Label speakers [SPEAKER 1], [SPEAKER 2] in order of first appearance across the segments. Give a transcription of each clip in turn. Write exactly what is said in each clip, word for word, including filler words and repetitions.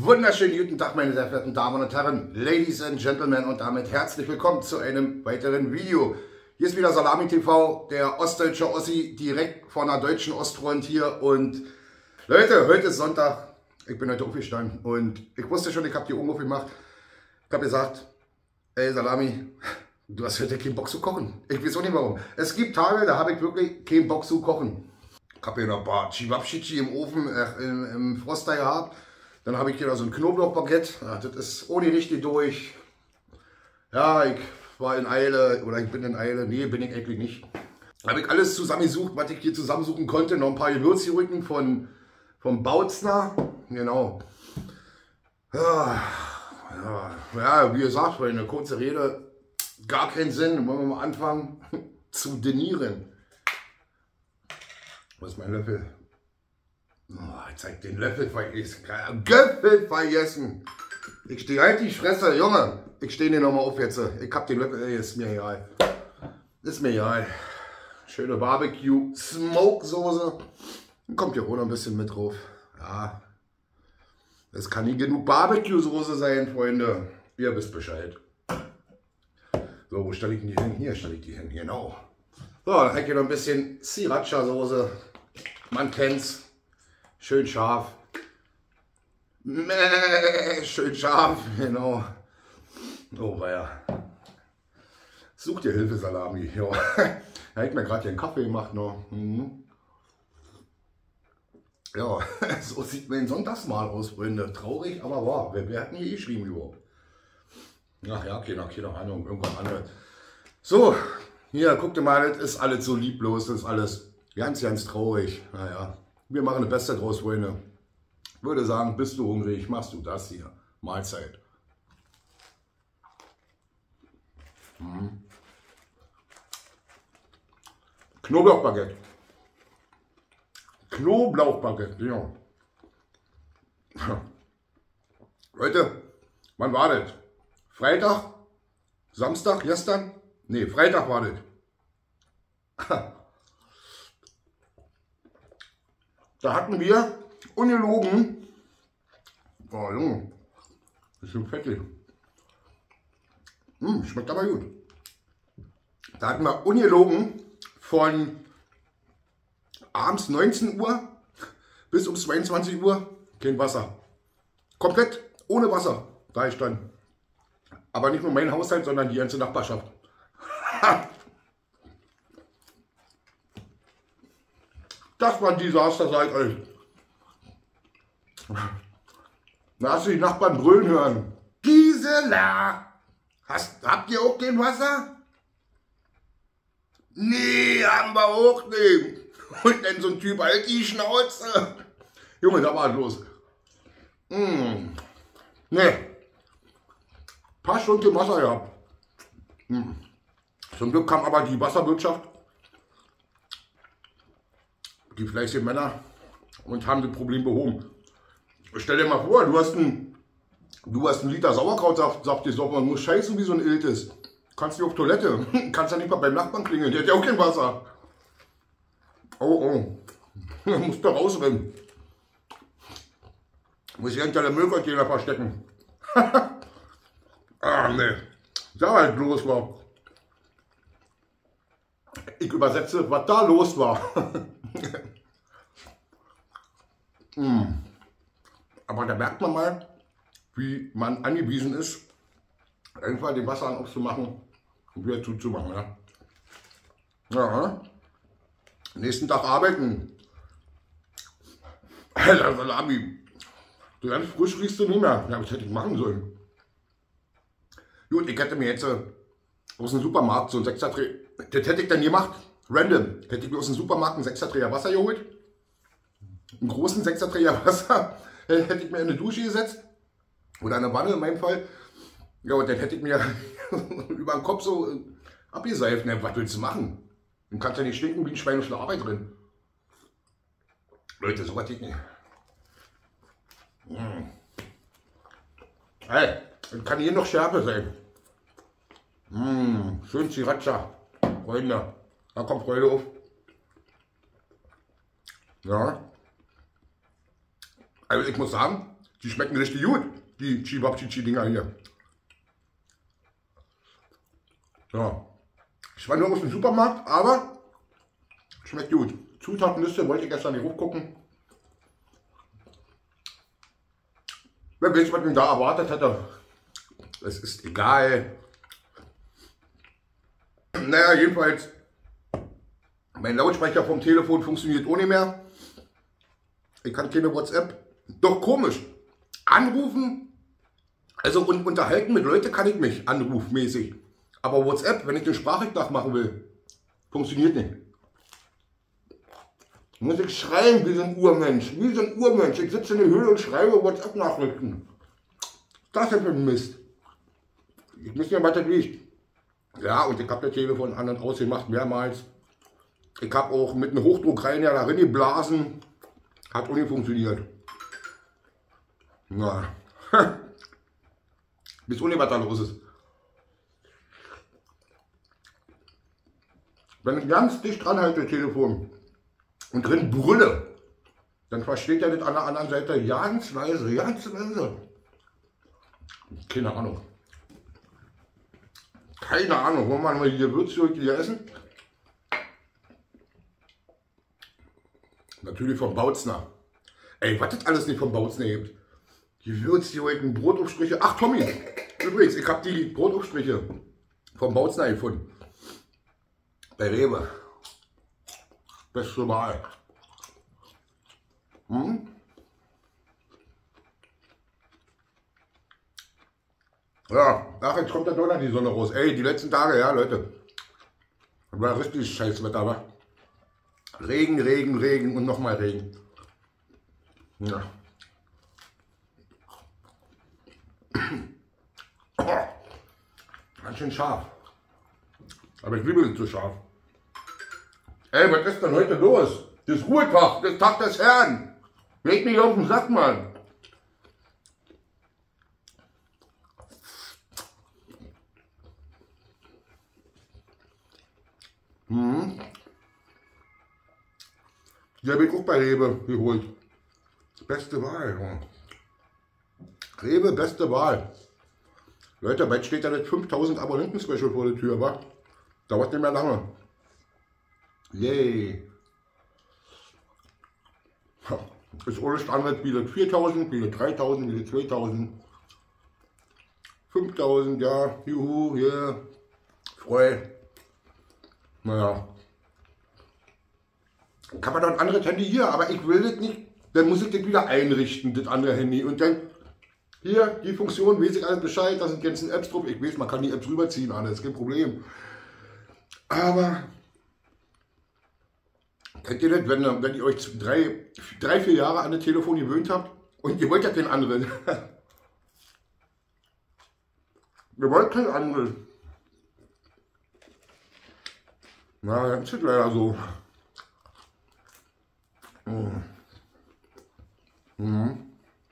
[SPEAKER 1] Wunderschönen guten Tag, meine sehr verehrten Damen und Herren, Ladies and Gentlemen, und damit herzlich willkommen zu einem weiteren Video. Hier ist wieder Salami T V, der ostdeutsche Ossi, direkt von der deutschen Ostfront hier. Und Leute, heute ist Sonntag, ich bin heute aufgestanden und ich wusste schon, ich habe die Augen aufgemacht. Ich habe gesagt, ey Salami, du hast heute keinen Bock zu kochen. Ich weiß auch nicht warum. Es gibt Tage, da habe ich wirklich keinen Bock zu kochen. Ich habe hier noch ein paar Chibabchichi im Ofen, äh, im, im Froster gehabt. Dann habe ich hier noch so ein Knoblauchbaguette. Ja, das ist ohne richtig durch. Ja, ich war in Eile oder ich bin in Eile. Nee, bin ich eigentlich nicht. Habe ich alles zusammengesucht, was ich hier zusammensuchen konnte. Noch ein paar Gewürzgurken von vom Bautzner. Genau. Ja, ja, ja, wie gesagt, für eine kurze Rede, gar keinen Sinn. Wollen wir mal anfangen zu dinieren. Wo ist mein Löffel? Oh, ich zeig den Löffel vergessen. Göffel vergessen. Ich stehe halt die Fresse, Junge. Ich stehe den nochmal auf jetzt. Ich hab den Löffel, ey, ist mir egal. Ist mir egal. Schöne Barbecue Smoke Soße. Dann kommt hier auch noch ein bisschen mit drauf. Ja. Das kann nicht genug Barbecue Soße sein, Freunde. Ihr wisst Bescheid. So, wo stelle ich die hin? Hier stelle ich die hin, genau. So, dann habe ich hier noch ein bisschen Sriracha Soße. Man kennt's. Schön scharf. Mäh, schön scharf, genau. Oh, weia. Such dir Hilfe, Salami. Ja. Da hätte mir gerade hier einen Kaffee gemacht noch. Mhm. Ja, so sieht mein Sonntagsmahl aus, Freunde. Traurig, aber wahr. Wer, wer hat denn hier geschrieben überhaupt? Ach ja, keine, keine Ahnung, irgendwann anderes. So, hier, guck dir mal, das ist alles so lieblos, das ist alles ganz, ganz traurig. Naja. Wir machen das Beste draus, Freunde. Ich würde sagen, bist du hungrig, machst du das hier. Mahlzeit. Mhm. Knoblauchbaguette. Knoblauchbaguette, ja. Leute, wann war das? Freitag? Samstag? Gestern? Ne, Freitag war das. Da hatten wir ungelogen, oh Junge, bisschen fettig, hm, schmeckt aber gut. Da hatten wir ungelogen von abends neunzehn Uhr bis um zweiundzwanzig Uhr kein Wasser. Komplett ohne Wasser, da ich dann. Aber nicht nur mein Haushalt, sondern die ganze Nachbarschaft. Das war ein Desaster, sag ich euch. Da hast du die Nachbarn brüllen hören. Gisela, hast, habt ihr auch kein Wasser? Nee, haben wir auch nicht. Und dann so ein Typ, halt die Schnauze. Junge, da war es los. Mm. Nee. Paar Stunden Wasser gehabt. Mm. Zum Glück kam aber die Wasserwirtschaft, die fleißigen Männer, und haben das Problem behoben. Stell dir mal vor, du hast einen, du hast einen Liter Sauerkrautsaft, sagt dir so, man muss scheißen wie so ein Iltis. Kannst nicht auf Toilette, kannst ja nicht mal beim Nachbarn klingeln, der hat ja auch kein Wasser. Oh, oh, musst da rausrennen. Muss ich hinter der Müllcontainer verstecken. Ah, ne, da halt los war. Ich übersetze, was da los war. mm. Aber da merkt man mal, wie man angewiesen ist, einfach den Wasserhahn aufzumachen und wieder zuzumachen. Ja. Ja. Nächsten Tag arbeiten. Alter Salami, so ganz frisch riechst du nicht mehr. Ja, was hätte ich machen sollen? Gut, ich hätte mir jetzt äh, aus dem Supermarkt so ein Sechser-Träger, das hätte ich dann gemacht, random, hätte ich mir aus dem Supermarkt einen Sechser-Träger Wasser geholt, einen großen Sechser-Träger Wasser, hätte ich mir in eine Dusche gesetzt, oder eine Wanne in meinem Fall, ja, und dann hätte ich mir über den Kopf so abgeseift. Na, was willst du machen? Du kannst ja nicht stinken wie ein Schwein auf der Arbeit drin. Leute, so was geht nicht. Mmh. Hey, das kann hier noch Schärfe sein. Mmh, schön Sriracha, Freunde. Da kommt Freude auf. Ja. Also ich muss sagen, Die schmecken richtig gut, die Cevapcici-Dinger hier. Ja. Ich war nur aus dem Supermarkt, aber schmeckt gut. Zutatenliste wollte ich gestern nicht hochgucken. Wer weiß, was man da erwartet hätte. Es ist egal. Naja, jedenfalls, mein Lautsprecher vom Telefon funktioniert auch nicht mehr. Ich kann keine WhatsApp. Doch komisch. Anrufen, also und unterhalten mit Leuten kann ich mich, anrufmäßig. Aber WhatsApp, wenn ich eine Sprache nachmachen will, funktioniert nicht. Muss ich schreiben wie so ein Urmensch, wie so ein Urmensch. Ich sitze in der Höhle und schreibe WhatsApp-Nachrichten. Das ist für ein Mist. Ich weiß nicht, was das liegt. Ja, und ich habe das Telefon an und ausgemacht, mehrmals. Ich habe auch mit einem Hochdruck rein, ja, da rein geblasen. Hat auch nicht funktioniert. Na, bis ohne was da los ist. Wenn ich ganz dicht dran halte, das Telefon, und drin brülle, dann versteht er das an der anderen Seite ganz leise, ganz leise. Keine Ahnung. Keine Ahnung, wollen wir mal die Gewürze hier essen? Natürlich vom Bautzner. Ey, was das alles nicht vom Bautzner gibt. Gewürzjoghurten, Brotaufstriche. Ach, Tommy, übrigens, ich habe die Brotaufstriche vom Bautzner gefunden. Bei Rewe. Beste Wahl. Hm? Ja, ach, jetzt kommt da doch noch die Sonne raus. Ey, die letzten Tage, ja, Leute. Das war richtig scheiß Wetter, wa? Regen, Regen, Regen und nochmal Regen. Ja. Oh, ganz schön scharf. Aber ich liebe es so scharf. Ey, was ist denn heute los? Das ist Ruhetag, das ist Tag des Herrn. Leg mich auf den Sack, Mann. Mhm. Die habe ich auch bei Rewe geholt. Beste Wahl. Ja. Rewe, beste Wahl. Leute, bald steht ja das fünftausend Abonnenten-Special vor der Tür, wa? Dauert nicht mehr lange. Yay. Ist ohne Standard wie das viertausend, wie das dreitausend, wie das zweitausend. fünftausend, ja, juhu, yeah. Freu. Naja. Kann man doch ein anderes Handy hier, aber ich will das nicht. Dann muss ich das wieder einrichten, das andere Handy. Und dann hier, die Funktion, weiß ich alles Bescheid, da sind jetzt Apps drauf. Ich weiß, man kann die Apps rüberziehen, alles, kein Problem. Aber kennt ihr das, wenn, wenn ihr euch drei, drei, vier Jahre an das Telefon gewöhnt habt und ihr wollt ja keinen anderen. Ihr wollt keinen anderen. Na, das ist leider so. Mhm. Mhm.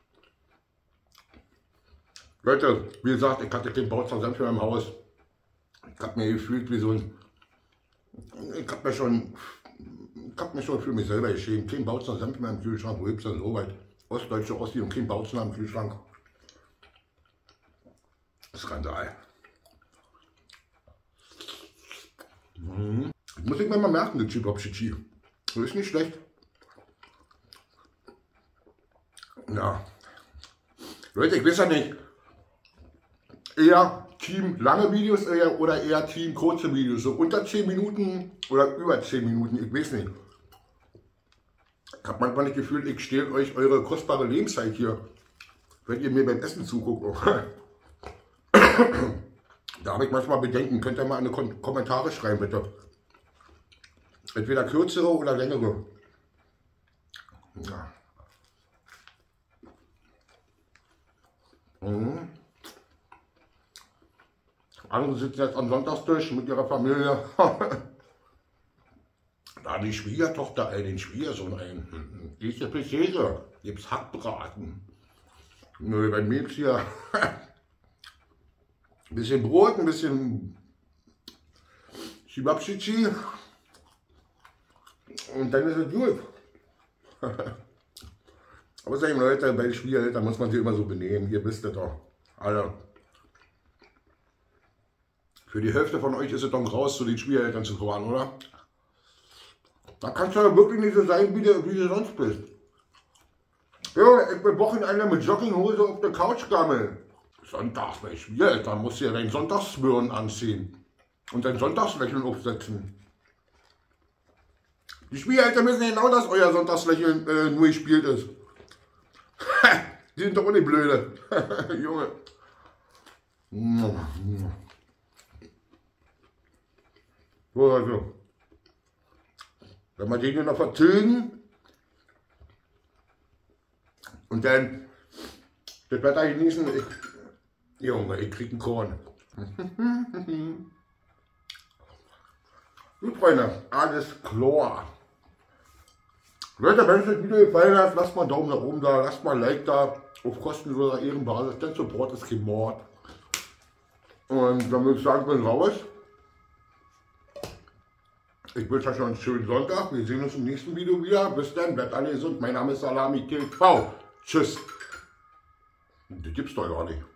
[SPEAKER 1] Leute, wie gesagt, ich hatte den Bautzner Senf in meinem Haus. Ich habe mir gefühlt wie so ein... Ich habe mir schon... Ich habe mich schon für mich selber geschämt. Kein Bautzner Senf mehr im Kühlschrank. Wo gibt es denn so weit? Ostdeutsche Ossi und kein Bautzner im Kühlschrank. Skandal. Mhm. Das muss ich mir mal merken, das Cevapcici. Das ist nicht schlecht. Ja. Leute, ich weiß ja nicht. Eher Team lange Videos eher, oder eher Team kurze Videos. So unter zehn Minuten oder über zehn Minuten. Ich weiß nicht. Ich habe manchmal nicht gefühlt, ich stehle euch eure kostbare Lebenszeit hier, wenn ihr mir beim Essen zuguckt. Da habe ich manchmal Bedenken. Könnt ihr mal eine Kom Kommentare schreiben, bitte. Entweder kürzere oder längere. Ja. Mhm. Andere sitzen jetzt am Sonntagstisch mit ihrer Familie. Da die Schwiegertochter ein, den Schwiegersohn ein. Ich habe Käse, gibt's Hackbraten. Nö, bei mir gibt's hier ein bisschen Brot, ein bisschen Cevapcici. Und dann ist es gut. Aber sagen Leute, bei Schwiegereltern muss man sich immer so benehmen. Ihr wisst es doch. Alle. Für die Hälfte von euch ist es doch raus, zu den Schwiegereltern zu fahren, oder? Da kannst du ja wirklich nicht so sein, wie du, wie du sonst bist. Ja, ich bin Wochenende mit Jogginghose auf der Couch gammeln. Sonntags bei Schwiegereltern musst du ja dein Sonntagsschwirren anziehen. Und dein Sonntagslächeln aufsetzen. Die Schwiegereltern wissen genau, dass euer Sonntagslächeln äh, nur gespielt ist. Die sind doch auch nicht blöde. Junge. So, also. Wenn wir den hier noch vertilgen und dann das Wetter genießen, ich, Junge, ich krieg einen Korn. Gut, Freunde, alles klar. Leute, wenn euch das Video gefallen hat, lasst mal einen Daumen nach oben da, lasst mal ein Like da, auf kostenloser Ehrenbasis, denn Support ist kein Mord. Und dann würde ich sagen, ich bin raus. Ich wünsche euch noch einen schönen Sonntag. Wir sehen uns im nächsten Video wieder. Bis dann, bleibt alle gesund. Mein Name ist Salami T V. Tschüss. Das gibt's doch gar nicht.